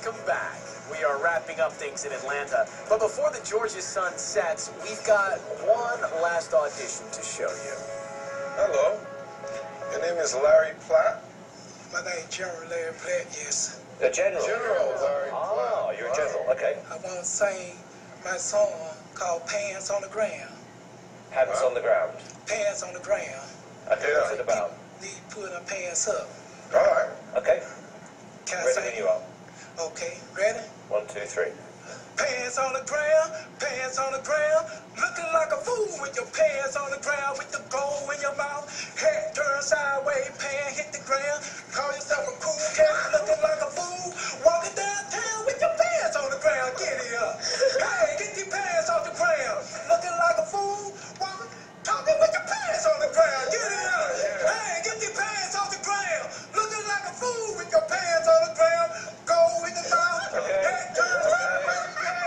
welcome back. We are wrapping up things in Atlanta, but before the Georgia sun sets, we've got one last audition to show you. Hello. Your name is Larry Platt? My name is General Larry Platt, yes. A general? General Larry Platt. Oh, you're a general, okay. I want to sing my song called Pants on the Ground. Hands on the ground. Pants on the ground. Okay, what's it about? Need to put our pants up. All right. Okay. Can I Ready sing? when you are. Okay, ready? 1, 2, 3. Pants on the ground, pants on the ground. Looking like a fool with your pants on the ground, with the gold in your mouth. Head turned sideways, pants hit the ground. Call yourself a cool cat, looking like a fool. Walking downtown with your pants on the ground. Get it up. Hey, get your pants off the ground. Looking like a fool. Walking, talking with your pants on the ground. Get it up. Hey, get your pants off the ground. Looking like a fool with your pants on the ground. Gold in the mouth. Head turned sideways.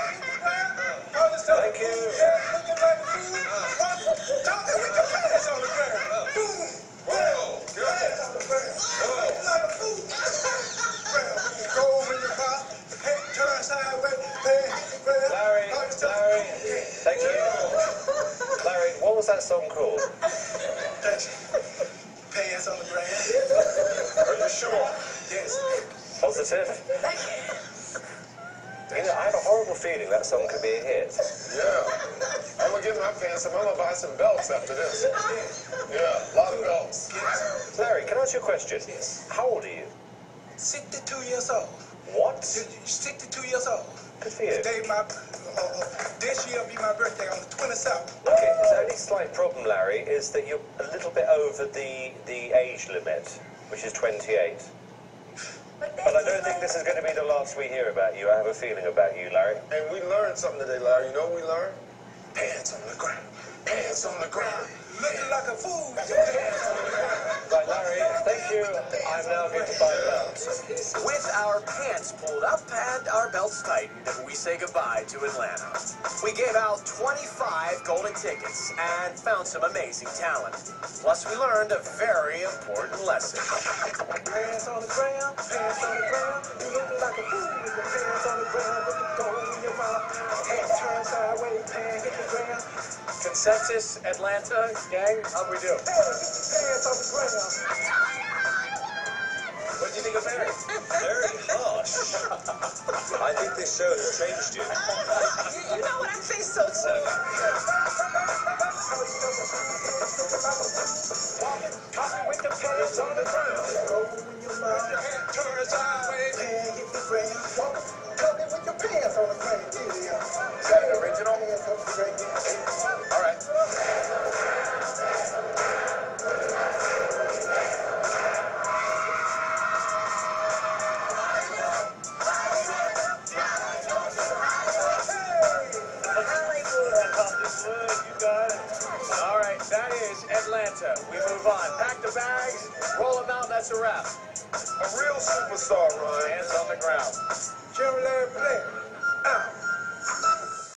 Thank you. Talking with your pants on the ground. Boom. Whoa. Good. Like a fool. Gold in your mouth. Head turned sideways. Pants hit the ground. Larry, thank you. Larry, what was that song called? Pants on the ground. Are you sure? Yes. Positive? You know, I have a horrible feeling that song could be a hit. Yeah. I'm going to get my pants up. I'm going to buy some belts after this. Yeah, a lot of belts. Larry, can I ask you a question? Yes. How old are you? 62 years old. What? 62 years old. Good for you. Today, this year will be my birthday on the 27th. Okay, the only slight problem, Larry, is that you're a little bit over the age limit, which is 28. But I don't think this is going to be the last we hear about you. I have a feeling about you, Larry. And we learned something today, Larry. You know what we learned? Pants on the ground. Pants on the ground. Looking like a fool with your pants on the ground. Right, Larry, thank you. I'm now going to buy belts. With our pants pulled up and our belts tightened, we say goodbye to Atlanta. We gave out 25 golden tickets and found some amazing talent. Plus, we learned a very important lesson. Pants on the ground, pants on the ground. You looking like a fool with your pants on the ground, with the gold in your mouth. Head turned sideways, pants hit the ground. Consensus, Atlanta, gang, how'd we do? Hey, get your pants on the ground. What do you think of Mary? Very harsh. I think this show has changed you. You know what? I think so too. Talking with the pants on the ground. Gold in your mouth. Head turned sideways, pants hit the ground. Talking with your pants on the ground. Is that an original? All right. All right, that is Atlanta. We move on. Pack the bags, roll them out, that's a wrap. A real superstar, Ryan. Hands on the ground. General Larry Platt. Out.